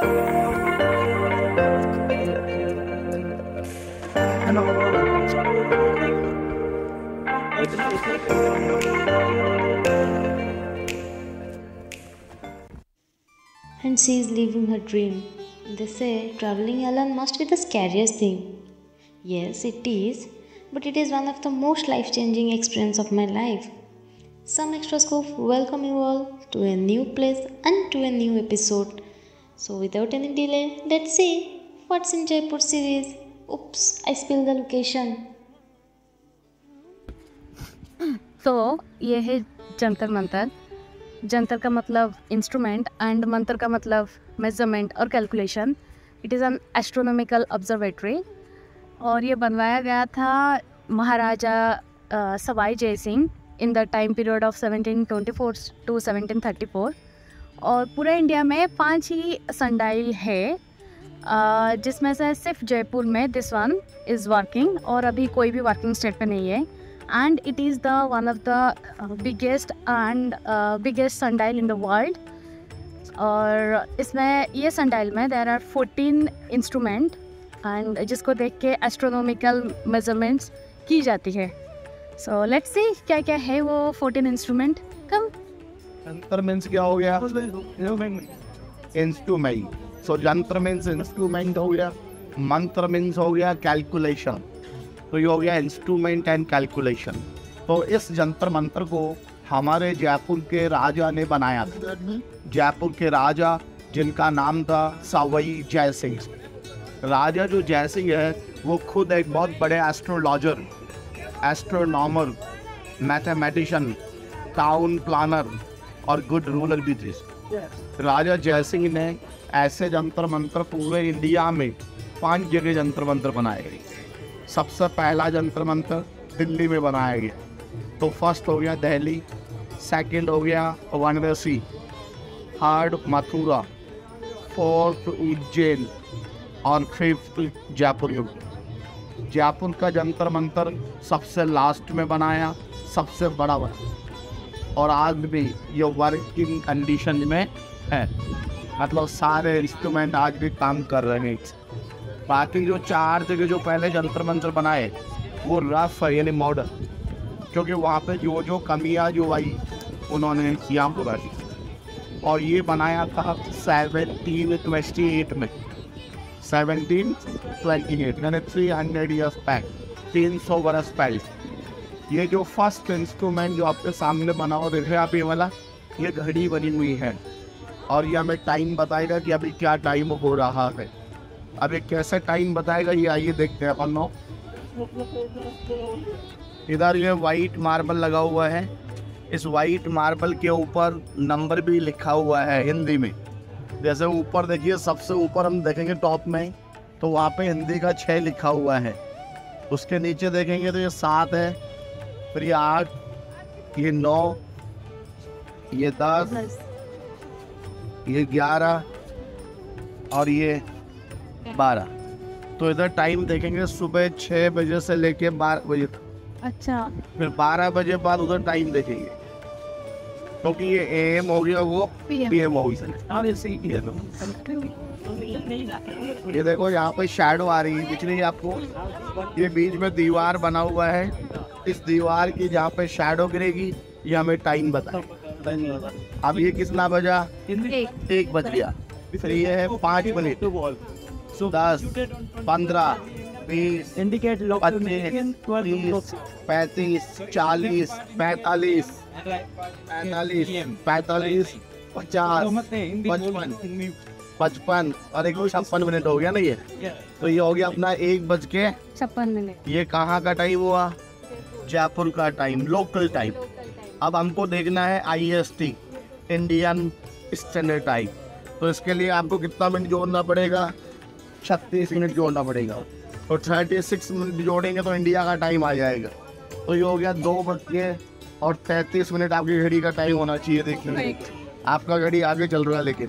And she is living her dream. They say traveling alone must be the scariest thing. Yes, it is, but it is one of the most life changing experience of my life. Some Extra Scope welcome you all to a new place and to a new episode. So, without any delay, let's see what's in Jaipur series. Oops, I spilled the location. तो ये है जंतर मंतर। जंतर का मतलब instrument and Mantar का मतलब measurement और calculation. It is an astronomical observatory और ये बनवाया गया था Maharaja Sawai Jai Singh in the time period of 1724 to 1734। और पूरे इंडिया में 5 ही सनडाइल है, जिसमें से सिर्फ जयपुर में दिस वन इज़ वर्किंग और अभी कोई भी वर्किंग स्टेट पे नहीं है। And it is the one of the biggest sundial in the world. और इसमें ये सनडाइल में देर आर 14 इंस्ट्रूमेंट एंड जिसको देख के एस्ट्रोनॉमिकल मेजरमेंट्स की जाती है। सो लेट्स सी क्या क्या है वो 14 इंस्ट्रूमेंट। कम जंतर मीन्स क्या हो गया? Instrument. So Jantar means instrument हो गया, मंत्र मीन्स हो गया कैलकुलेशन। तो ये हो गया इंस्ट्रूमेंट एंड कैलकुलेशन। तो इस जंतर मंत्र को हमारे जयपुर के राजा ने बनाया था। जयपुर के राजा जिनका नाम था सवाई जय सिंह। राजा जो जय सिंह है वो खुद एक बहुत बड़े astrologer, astronomer, mathematician, town planner और गुड रूलर भी थे। राजा जय सिंह ने ऐसे जंतर मंत्र पूरे इंडिया में 5 जगह जंतर मंत्र बनाए गए। सबसे पहला जंतर मंत्र दिल्ली में बनाया गया। तो फर्स्ट हो गया दिल्ली, सेकंड हो गया वाराणसी, थर्ड मथुरा, फोर्थ उज्जैन और फिफ्थ जयपुर। जयपुर का जंतर मंत्र सबसे लास्ट में बनाया, सबसे बड़ा बना और आज भी ये वर्किंग कंडीशन में है। मतलब सारे इंस्ट्रूमेंट आज भी काम कर रहे हैं। बाकी जो 4 जगह जो पहले जंतर मंत्र बनाए वो रफ है यानी मॉडर्न, क्योंकि वहाँ पे जो जो कमियाँ जो आई उन्होंने किया पूरा। और ये बनाया था 1728 में, 1728 यानी 300 ईयर्स बैक, 300 बरस पहले। ये जो फर्स्ट इंस्ट्रूमेंट जो आपके सामने बना हुआ देख रहे हैं आप, ये वाला ये घड़ी बनी हुई है और ये हमें टाइम बताएगा कि अभी क्या टाइम हो रहा है। अब ये कैसे टाइम बताएगा ये आइए देखते हैं अपन। इधर ये वाइट मार्बल लगा हुआ है। इस वाइट मार्बल के ऊपर नंबर भी लिखा हुआ है हिंदी में। जैसे ऊपर देखिए, सबसे ऊपर हम देखेंगे टॉप में तो वहाँ पे हिंदी का 6 लिखा हुआ है। उसके नीचे देखेंगे तो ये 7 है, फिर ये 8, ये 9, ये 10, ये 11 और ये 12। तो इधर टाइम देखेंगे सुबह 6 बजे से लेके 12 बजे तक। अच्छा, फिर 12 बजे बाद उधर टाइम देखेंगे, क्योंकि ये एम हो गया वो पीएम हो गया। ये देखो यहाँ पे शैडो आ रही है, दिख रही है आपको? ये बीच में दीवार बना हुआ है, इस दीवार की जहाँ पे शैडो गिरेगी ये हमें टाइम बताएगा। अब ये कितना बजा? 1 बज गया। फिर ये है 5 मिनट, 10, 15, 20, 25, 30, 35, 40, 45, 45, 50, 55 और 56 मिनट हो गया ना ये। तो ये हो गया अपना 1:56। ये कहाँ का टाइम हुआ? जयपुर का टाइम, लोकल टाइम। अब हमको देखना है IST, इंडियन स्टैंडर्ड टाइम। तो इसके लिए आपको कितना मिनट जोड़ना पड़ेगा? 36 मिनट जोड़ना पड़ेगा। तो 36 मिनट जोड़ेंगे तो इंडिया का टाइम आ जाएगा। तो ये हो गया 2:33 आपकी घड़ी का टाइम होना चाहिए देखने में। आपका घड़ी आगे चल रहा है लेकिन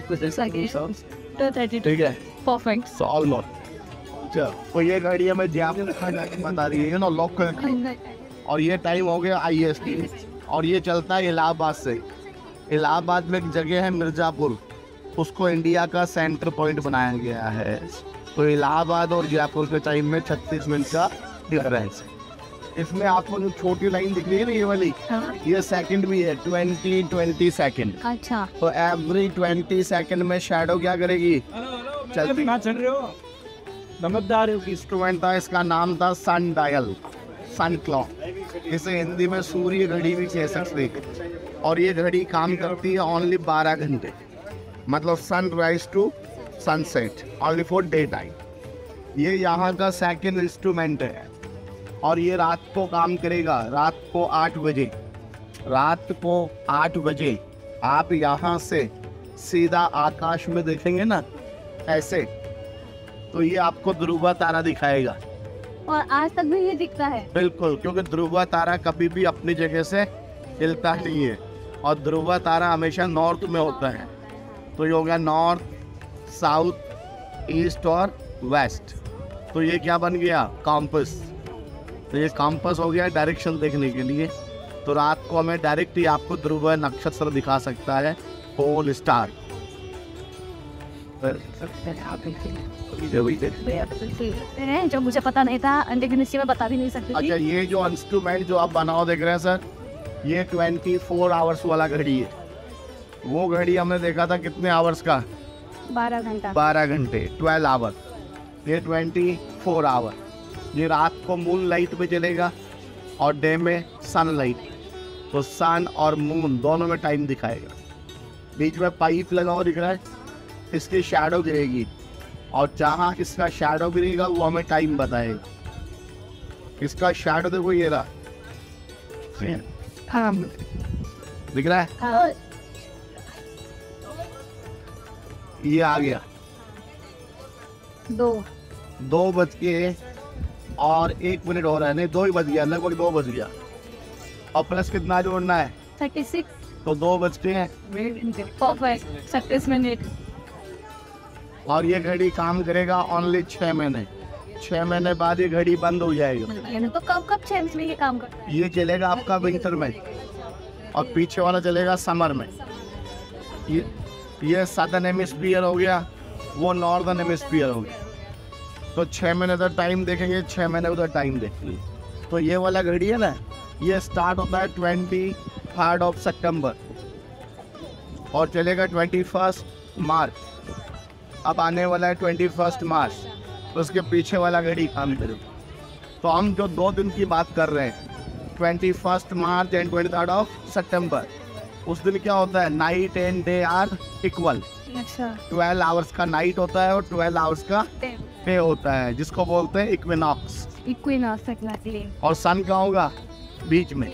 ठीक है, परफेक्ट, सॉल्व। तो ये घड़ी हमें जयपुर का टाइम बता रही है ना, लोकल। और ये टाइम हो गया IST और ये चलता है इलाहाबाद से। इलाहाबाद में एक जगह है मिर्ज़ापुर, उसको इंडिया का सेंटर पॉइंट बनाया गया है। तो इलाहाबाद और जयपुर के टाइम में 36 मिनट का डिफरेंस है। इसमें आपको जो छोटी लाइन दिख रही है ना ये वाली, ये सेकंड भी है, 20 सेकंड। अच्छा, तो एवरी 20 सेकंड में शैडो क्या करेगी, चलती। चल रहे हो नमकदार इंस्ट्रूमेंट था, इसका नाम था सन डायल, सन क्लॉक। इसे हिंदी में सूर्य घड़ी भी कह सकते हैं। और ये घड़ी काम करती है ओनली 12 घंटे, मतलब sunrise to sunset, only for day time. ये यहाँ का सेकंड इंस्ट्रूमेंट है और ये रात को काम करेगा, रात को 8 बजे। रात को 8 बजे आप यहाँ से सीधा आकाश में देखेंगे ना ऐसे, तो ये आपको ध्रुवा तारा दिखाएगा। और आज तक भी ये दिखता है? बिल्कुल, क्योंकि ध्रुवा तारा कभी भी अपनी जगह से हिलता नहीं है और ध्रुवा तारा हमेशा नॉर्थ में होता है। तो ये हो गया नॉर्थ, साउथ, ईस्ट और वेस्ट। तो ये क्या बन गया, कॉम्पस। तो ये कॉम्पस हो गया डायरेक्शन देखने के लिए। तो रात को हमें डायरेक्ट ही आपको ध्रुव नक्षत्र दिखा सकता है, पोल स्टार। जो मुझे पता नहीं था, लेकिन इससे मैं बता भी नहीं सकती थी। अच्छा, ये जो इंस्ट्रूमेंट जो आप बनाओ देख रहे हैं सर, ये 24 आवर्स वाला घड़ी है। वो घड़ी हमने देखा था कितने आवर्स का, 12 घंटा, 12 घंटे, 12 आवर। ये 24 आवर। ये रात को मून लाइट में चलेगा और डे में सनलाइट। तो सन और मून दोनों में टाइम दिखाएगा। बीच में पाइप लगा हुआ दिख रहा है, इसकी शैडो गिरेगी और जहाँ इसका शैडो गिरेगा वो हमें टाइम बताएगा। इसका शैडो देखो, ये रहा, हाँ दिख रहा है, हाँ। ये आ गया 2 बज के और 1 मिनट हो रहा है, नहीं 2 ही बज गया, लगभग 2 बज गया। और प्लस कितना जोड़ना है, 36 तो 2 बजते हैं। Perfect, 36 minute. और ये घड़ी काम करेगा ओनली 6 महीने। 6 महीने बाद ये घड़ी बंद हो जाएगा। तो कब कब 6 में ये काम करता है? ये चलेगा आपका विंटर में और पीछे वाला चलेगा समर में। ये सदर्न हेमिस्फीयर हो गया, वो नॉर्दर्न हेमिस्फीयर हो गया। तो 6 महीने उधर टाइम देखेंगे, 6 महीने उधर टाइम देखेंगे। तो ये वाला घड़ी है ना, ये स्टार्ट होता है 23 सितंबर और चलेगा 21 मार्च। अब आने वाला है 21 मार्च, तो उसके पीछे वाला घड़ी काम करेगा। तो हम जो 2 दिन की बात कर रहे हैं, 21 मार्च एंड 23 सितंबर, उस दिन क्या होता है, night and day are equal. अच्छा, 12 आवर्स का नाइट होता है और 12 आवर्स का डे होता है, जिसको बोलते हैं इक्विनॉक्स। Equinox exactly. और सन का होगा बीच में।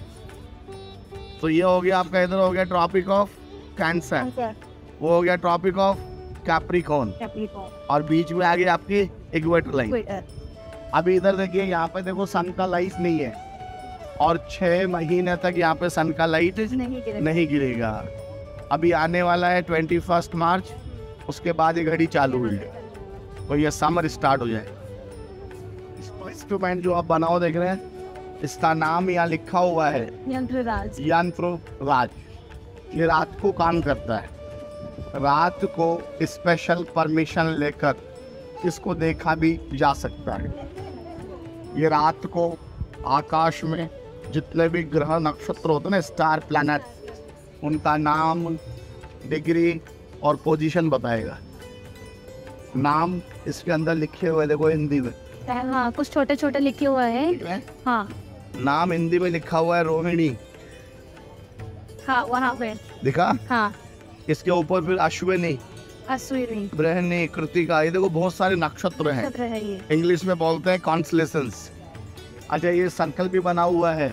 तो ये हो गया आपका, इधर हो गया ट्रॉपिक ऑफ कैंसर, वो हो गया ट्रॉपिक ऑफ कैप्रिकॉर्न, और बीच में आ गई आपकी इक्वेटर लाइन। अभी इधर देखिए, यहाँ पे देखो सन का लाइट नहीं है और 6 महीने तक यहाँ पे सन का लाइट नहीं गिरेगा। अभी आने वाला है 21 मार्च, उसके बाद ये घड़ी चालू हुई है, तो ये समर स्टार्ट हो जाए। इंस्ट्रूमेंट जो आप बनाओ देख रहे हैं, इसका नाम यहाँ लिखा हुआ है यंत्रराज। यंत्रराज। ये रात को काम करता है। रात को स्पेशल परमिशन लेकर इसको देखा भी जा सकता है। ये रात को आकाश में जितने भी ग्रह नक्षत्र होते हैं ना, स्टार प्लैनेट, उनका नाम, डिग्री और पोजीशन बताएगा। नाम इसके अंदर लिखे हुए देखो हिंदी में, हाँ कुछ छोटे छोटे लिखे हुए हैं। हाँ, नाम हिंदी में लिखा हुआ है रोहिणी, हाँ वहाँ पे दिखा। हाँ, इसके ऊपर फिर अश्विनी, अश्विनी, बृहणी, कृतिका, ये देखो बहुत सारे नक्षत्र हैं। नक्षत्र है ये। इंग्लिश में बोलते हैं कॉन्स्टलेशंस। अच्छा, ये सर्कल भी बना हुआ है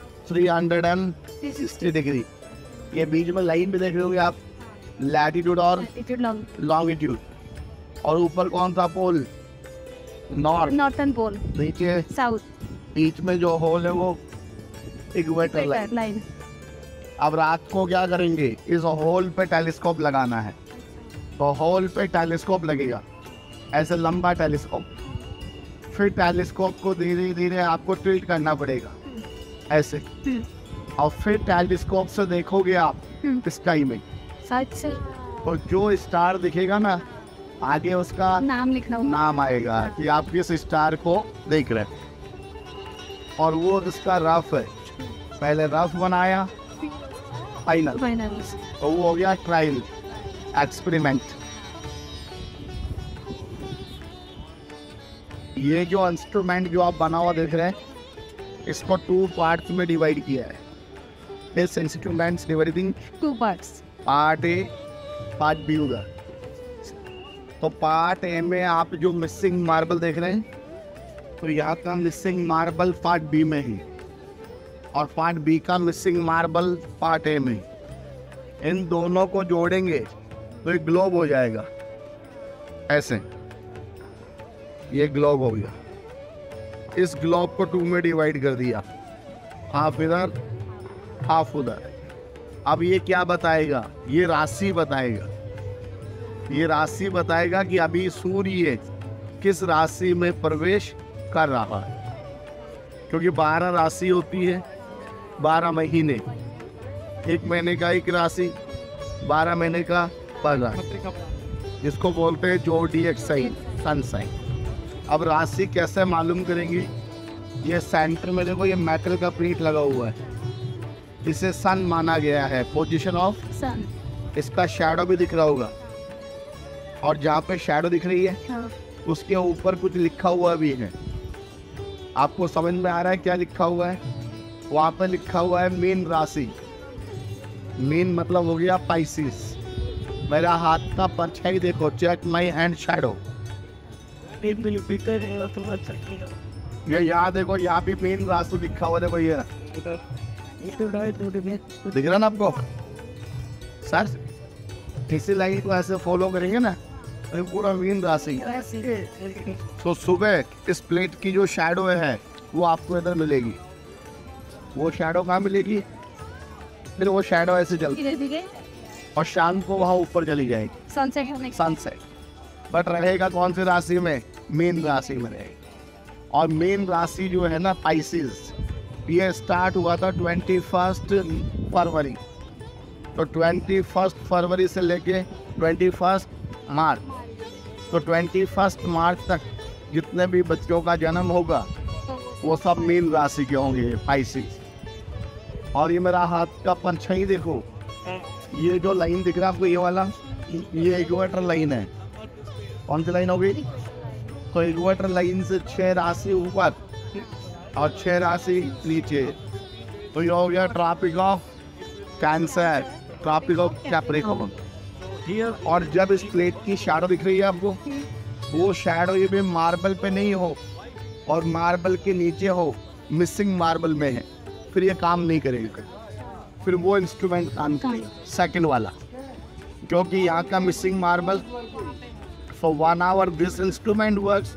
360 डिग्री। ये बीच में लाइन भी देख रहे होगे आप, लैटिट्यूड और लॉन्गिट्यूड। और ऊपर कौन सा पोल, नॉर्थ, नॉर्थन पोल, नीचे साउथ, बीच में जो होल है वो इक्वेटर लाइन। अब रात को क्या करेंगे, इस होल पे टेलीस्कोप लगाना है। तो होल पे टेलीस्कोप लगेगा, ऐसे लंबा टेलीस्कोप। फिर टेलीस्कोप को धीरे धीरे आपको टिल्ट करना पड़ेगा ऐसे, और फिर टेलीस्कोप से देखोगे आप स्काई में। तो जो स्टार दिखेगा ना, आगे उसका नाम लिखना होगा। नाम आएगा कि आप किस स्टार को देख रहे हैं। और वो इसका रफ है, पहले रफ बनाया, फाइनल, फाइनल। तो वो हो गया ट्रायल, एक्सपेरिमेंट। ये जो इंस्ट्रूमेंट जो आप बना हुआ देख रहे हैं, इसको 2 पार्ट्स में डिवाइड किया है। This instruments dividing 2 parts। Part A, part B होगा। तो पार्ट ए में आप जो मिसिंग मार्बल देख रहे हैं, तो यहाँ का मिसिंग मार्बल पार्ट बी में है, और पार्ट बी का मिसिंग मार्बल पार्ट ए में। इन दोनों को जोड़ेंगे तो एक ग्लोब हो जाएगा, ऐसे। ये ग्लोब हो गया। इस ग्लोब को 2 में डिवाइड कर दिया, हाफ इधर हाफ उधर। अब ये क्या बताएगा? ये राशि बताएगा। ये राशि बताएगा कि अभी सूर्य किस राशि में प्रवेश कर रहा है, क्योंकि 12 राशि होती है, 12 महीने, 1 महीने का एक राशि, 12 महीने का 12, जिसको बोलते हैं ज़ोडिएक साइन, सन साइन। अब राशि कैसे मालूम करेंगे? ये सेंटर में देखो, ये मेटल का प्लेट लगा हुआ है, इसे सन माना गया है, पोजीशन ऑफ सन। इसका शैडो भी दिख रहा होगा, और जहाँ पे शैडो दिख रही है, हाँ। उसके ऊपर कुछ लिखा हुआ भी है। आपको समझ में आ रहा है क्या लिखा हुआ है? वहाँ पे लिखा हुआ है मीन राशि। मीन मतलब हो गया पाइसिस। मेरा हाथ का परछाई देखो, चेक माई हैंड शैडो। ये यहाँ देखो, यहाँ भी मीन राशि लिखा हुआ, देखो ये दिख रहा ना आपको? सर इसी लाइन को ऐसे फॉलो करेंगे ना, तो ये पूरा मीन राशि। तो सुबह इस प्लेट की जो शैडो है वो आपको इधर मिलेगी। वो शैडो कहाँ मिलेगी? फिर वो शैडो ऐसे चलती और शाम को वहाँ ऊपर चली जाएगी, सनसेट होने के सनसेट। बट रहेगा कौन सी राशि में? मीन राशि में रहेगा। और मीन राशि जो है ना, पाइसिस, ये स्टार्ट हुआ था 21 फरवरी। तो 21 फरवरी से लेके 21 मार्च, तो 21 मार्च तक जितने भी बच्चों का जन्म होगा वो सब मीन राशि के होंगे, पाइसिस। और ये मेरा हाथ का परछाई देखो, ये जो लाइन दिख रहा है आपको, ये वाला, ये इक्वेटर लाइन है। कौन सी लाइन होगी? तो इक्वेटर लाइन से 6 राशि ऊपर और 6 राशि नीचे, तो ये हो गया Tropic of Cancer, Tropic of Capricorn. और जब इस प्लेट की शैडो दिख रही है आपको, वो शैडो ये भी मार्बल पे नहीं हो और मार्बल के नीचे हो, मिसिंग मार्बल में है, फिर ये काम नहीं करेगा, फिर वो इंस्ट्रूमेंट काम करेगा, सेकंड वाला। क्योंकि यहाँ का missing marble, for 1 hour this instrument works.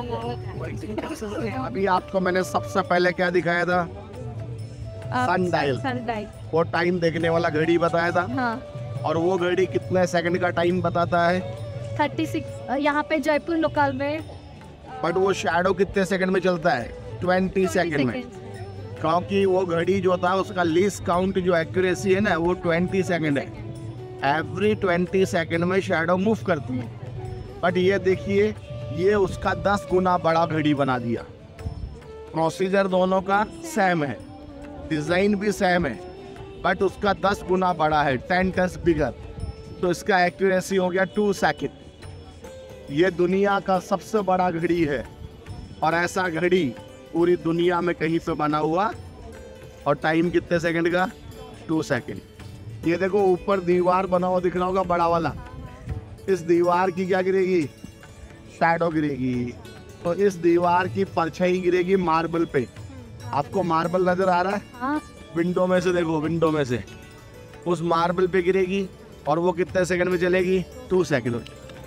अभी आपको मैंने सबसे पहले क्या दिखाया था? सनडायल। वो टाइम देखने वाला घड़ी बताया था। हाँ। और वो घड़ी कितने सेकंड का टाइम बताता है? 36 यहाँ पे जयपुर लोकल में। बट वो शैडो कितने सेकंड में चलता है? 20 सेकंड में। क्योंकि वो घड़ी जो था उसका लीस्ट काउंट जो एक्यूरेसी है ना, वो 20 सेकंड है। एवरी 20 सेकंड में शैडो मूव करती है। बट ये देखिए, ये उसका 10 गुना बड़ा घड़ी बना दिया। प्रोसीजर दोनों का सेम है, डिज़ाइन भी सेम है, बट उसका 10 गुना बड़ा है, 10 टाइम्स बिगर। तो इसका एक्यूरेसी हो गया 2 सेकंड। ये दुनिया का सबसे बड़ा घड़ी है, और ऐसा घड़ी पूरी दुनिया में कहीं पे बना हुआ, और टाइम कितने सेकंड का? 2 सेकंड। ये देखो ऊपर दीवार बना हुआ दिख रहा होगा, बड़ा वाला। इस दीवार की क्या गिरेगी? शैडो गिरेगी। तो इस दीवार की परछाई गिरेगी मार्बल पे। आपको मार्बल नजर आ रहा है? हाँ। विंडो में से देखो, विंडो में से उस मार्बल पे गिरेगी, और वो कितने सेकंड में चलेगी? 2 सेकंड।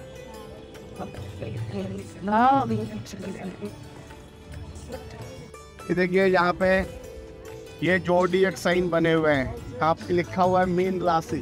ये देखिए यहाँ पे ये ज़ोडिएक साइन बने हुए हैं, यहाँ पे लिखा हुआ है मीन राशि।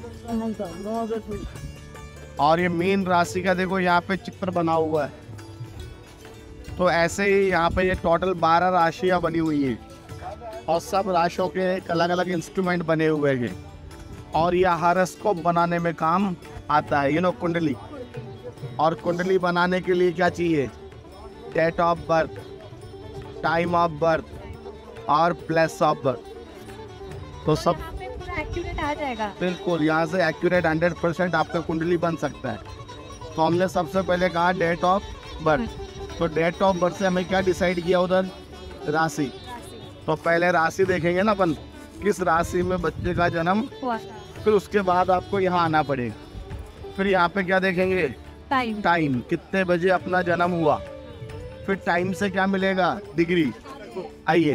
और ये मीन राशि का देखो यहाँ पे चित्र बना हुआ है। तो ऐसे ही यहाँ पे ये टोटल 12 राशियाँ बनी हुई हैं, और सब राशियों के अलग अलग इंस्ट्रूमेंट बने हुए हैं। और यह हॉरोस्कोप बनाने में काम आता है, कुंडली। और कुंडली बनाने के लिए क्या चाहिए? Date of birth, time of birth और प्लेस ऑफ बर्थ। तो सब एक्यूरेट आ जाएगा। बिल्कुल, यहाँ से एक्यूरेट 100% आपका कुंडली बन सकता है। तो हमने सबसे पहले कहा डेट ऑफ बर्थ। तो डेट ऑफ बर्थ से हमें क्या डिसाइड किया उधर? राशि। तो पहले राशि देखेंगे ना अपन, किस राशि में बच्चे का जन्म, फिर उसके बाद आपको यहाँ आना पड़ेगा। फिर यहाँ पे क्या देखेंगे? टाइम, कितने बजे अपना जन्म हुआ। फिर टाइम से क्या मिलेगा? डिग्री। आइए,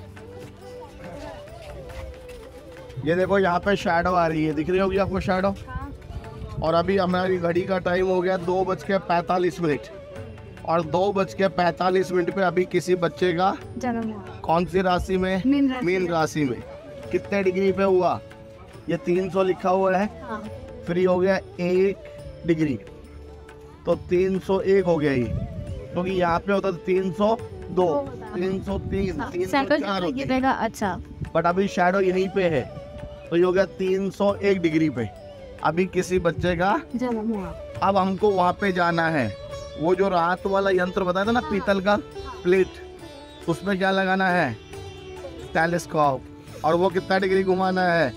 ये देखो यहाँ पे शैडो आ रही है, दिख रही होगी आपको शैडो। और अभी हमारी घड़ी का टाइम हो गया 2:45। और 2:45 पे अभी किसी बच्चे का जन्म हुआ। कौन सी राशि में? मीन राशि में। कितने डिग्री पे हुआ? ये 300 लिखा हुआ है। फ्री हो गया 1 डिग्री, तो 301 हो गया ये। क्योंकि यहाँ पे होता 302, 303, 304 होता है। अच्छा, बट अभी शैडो यहीं पे है, तो ये हो गया 301 डिग्री पे अभी किसी बच्चे का जन्म हुआ। अब हमको वहाँ पे जाना है। वो जो रात वाला यंत्र बताया था ना, पीतल का प्लेट, उसमें क्या लगाना है? टेलीस्कोप। और वो कितना डिग्री घुमाना है?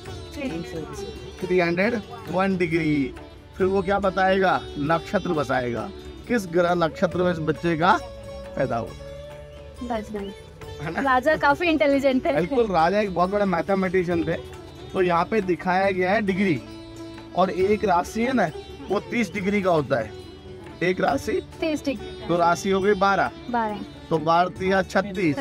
301 डिग्री। फिर वो क्या बताएगा? नक्षत्र बताएगा, किस ग्रह नक्षत्र में इस बच्चे का पैदा हुआ। राजा काफी इंटेलिजेंट है। बिल्कुल, राजा एक बहुत बड़ा मैथमेटिशियन थे। तो यहाँ पे दिखाया गया है डिग्री। और एक राशि है ना, वो 30 डिग्री का होता है। एक राशि 30 डिग्री, तो राशि हो गई 12। 12, तो 12 36,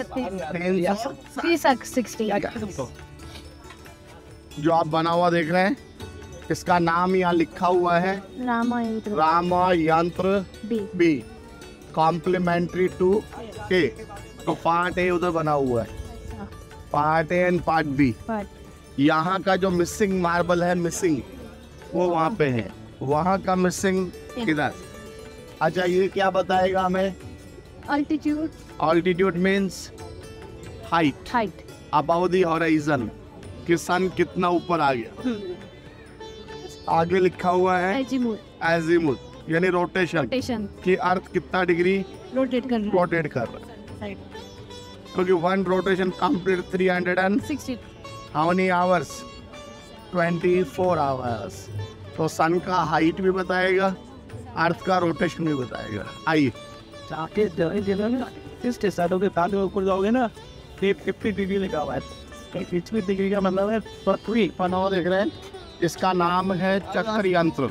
360। जो आप बना हुआ देख रहे हैं, इसका नाम यहाँ लिखा हुआ है Ramyantra B, complementary to A. तो पार्ट ए उधर बना हुआ है, part A and part B. यहाँ का जो मिसिंग मार्बल है, मिसिंग, वो वहाँ पे है। वहाँ का मिसिंग इधर। अच्छा, ये क्या बताएगा हमें? Altitude. Altitude means height above the horizon, कि सन कितना ऊपर आ गया। आगे लिखा हुआ है एजीमुथ, यानी रोटेशन, कि अर्थ कितना डिग्री रोटेट कर रहा है। क्योंकि 1 rotation complete 360 how many hours? 24 hours. तो सन का हाइट भी बताएगा, अर्थ का रोटेशन भी बताएगा। आइए, जाके इस स्टेशन के साथ ऊपर जाओगे ना, 50 डिग्री लिखा हुआ है। 50 डिग्री का मतलब है पृथ्वी। पनाव देख रहे हैं, इसका नाम है चक्र यंत्र।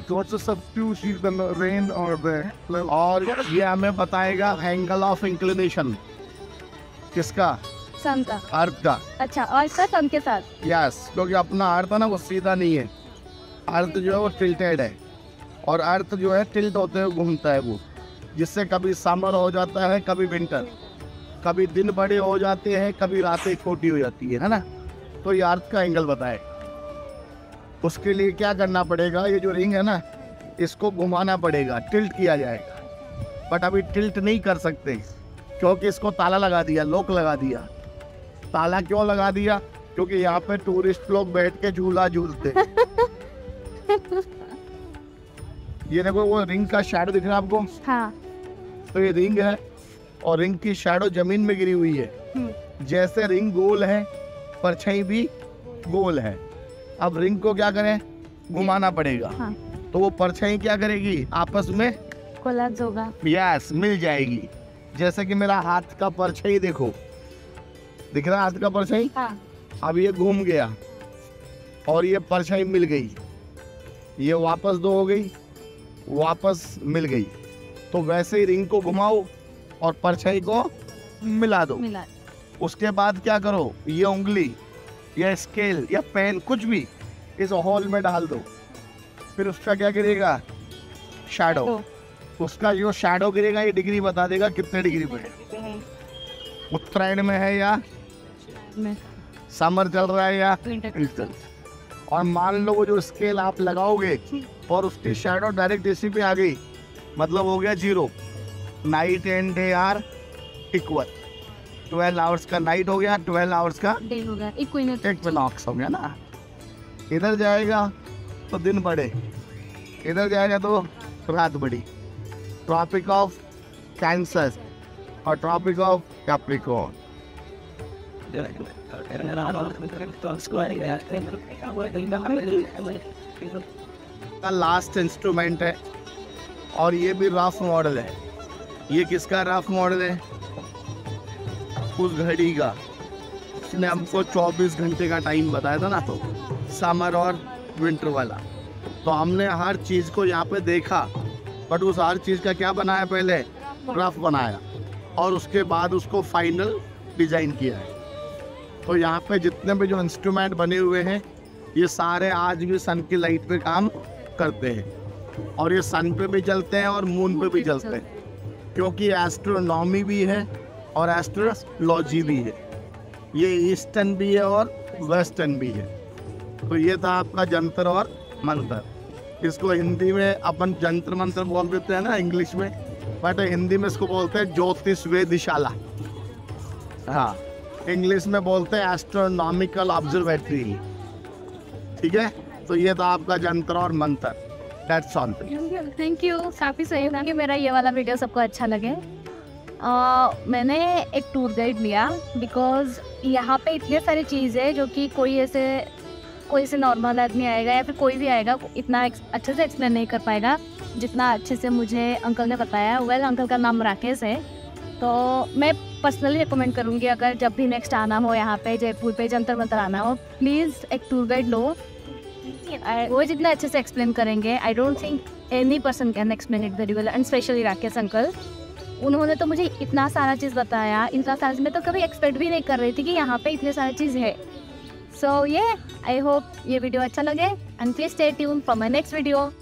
और ये हमें बताएगा एंगल ऑफ इंक्लिनेशन, किसका? सन का, अर्थ का। अच्छा, और सन के साथ। यस, क्योंकि अपना अर्थ है ना, वो सीधा नहीं है। अर्थ जो है वो टिल्टेड है, और अर्थ जो है टिल्ट होते हुए घूमता है वो, जिससे कभी समर हो जाता है, कभी विंटर, कभी दिन बड़े हो जाते हैं, कभी रातें छोटी हो जाती है ना। तो ये अर्थ का एंगल बताए। उसके लिए क्या करना पड़ेगा? ये जो रिंग है ना, इसको घुमाना पड़ेगा, टिल्ट किया जाएगा। बट अभी टिल्ट नहीं कर सकते, क्योंकि इसको ताला लगा दिया, लॉक लगा दिया। ताला क्यों लगा दिया? क्योंकि यहाँ पे टूरिस्ट लोग बैठ के झूला झूलते। ये देखो, वो रिंग का शैडो दिख रहा है आपको? हाँ। तो ये रिंग है, और रिंग की शैडो जमीन में गिरी हुई है। जैसे रिंग गोल है, परछाई भी गोल है। अब रिंग को क्या करें? घुमाना पड़ेगा। हाँ। तो वो परछाई क्या करेगी? आपस में कोलैप्स होगा। यस, मिल जाएगी। जैसे कि मेरा हाथ का परछाई देखो, दिख रहा है हाथ का परछाई? हाँ। अब ये घूम गया और ये परछाई मिल गई, ये वापस 2 हो गई, वापस मिल गई। तो वैसे ही रिंग को घुमाओ और परछाई को मिला दो। उसके बाद क्या करो? ये उंगली या स्केल या पेन, कुछ भी इस होल में डाल दो। फिर उसका क्या गिरेगा? शैडो। उसका जो शैडो गिरेगा, ये डिग्री बता देगा कितने डिग्री पे है। उत्तरायण में है या समर चल रहा है या विंटर। और मान लो वो जो स्केल आप लगाओगे और उसकी शैडो डायरेक्ट इसी पे आ गई, मतलब हो गया 0। Night and day are equal. 12 hours का नाइट हो गया, 12 आवर्स का डे हो गया, इक्विनॉक्स हो गया ना। इधर जाएगा तो दिन बढ़े, इधर जाएगा तो रात बड़ी। ट्रॉपिक ऑफ कैंसर और Tropic of Capricorn. Last instrument है और ये भी रफ मॉडल है। ये किसका रफ मॉडल है? उस घड़ी का। इसने हमको 24 घंटे का टाइम बताया था ना, तो समर और विंटर वाला। तो हमने हर चीज़ को यहाँ पे देखा, बट उस हर चीज़ का क्या बनाया? पहले रफ बनाया और उसके बाद उसको फाइनल डिज़ाइन किया है। तो यहाँ पे जितने भी जो इंस्ट्रूमेंट बने हुए हैं ये सारे आज भी सन की लाइट पे काम करते हैं और ये सन पे भी चलते हैं और मून पे भी चलते हैं, क्योंकि एस्ट्रोनॉमी भी है और एस्ट्रोलॉजी भी है। ये ईस्टर्न भी है और वेस्टर्न भी है। तो ये था आपका जंतर और मंतर। इसको हिंदी में अपन जंतर मंतर बोल देते हैं ना इंग्लिश में, बट हिंदी में इसको बोलते हैं ज्योतिष वेधशाला। हाँ, इंग्लिश में बोलते हैं एस्ट्रोनॉमिकल ऑब्जर्वेटरी। ठीक है, तो ये था आपका जंतर और Mantar. That's all. Thank you, काफ़ी सही था कि मेरा ये वाला वीडियो सबको अच्छा लगे। मैंने एक टूर गाइड लिया बिकॉज यहाँ पे इतने सारी चीज़ें जो कि कोई ऐसे नॉर्मल आदमी आएगा या फिर कोई भी आएगा इतना अच्छे से एक्सप्लेन नहीं कर पाएगा जितना अच्छे से मुझे अंकल ने बताया। वेल, अंकल का नाम राकेश है। तो मैं पर्सनली रिकमेंड करूँगी, अगर जब भी नेक्स्ट आना हो यहाँ पे जयपुर पे जंतर मंतर आना हो, प्लीज़ एक टूर गाइड लो। वो जितना अच्छे से एक्सप्लेन करेंगे, I don't think any person can explain it very well, and specially Rakesh uncle. उन्होंने तो मुझे इतना सारा चीज़ बताया, इतना सारा चीज़ मैं तो कभी एक्सपेक्ट भी नहीं कर रही थी कि यहाँ पे इतने सारी चीज़ है। सो ये आई होप ये वीडियो अच्छा लगे and please stay tune for my next video.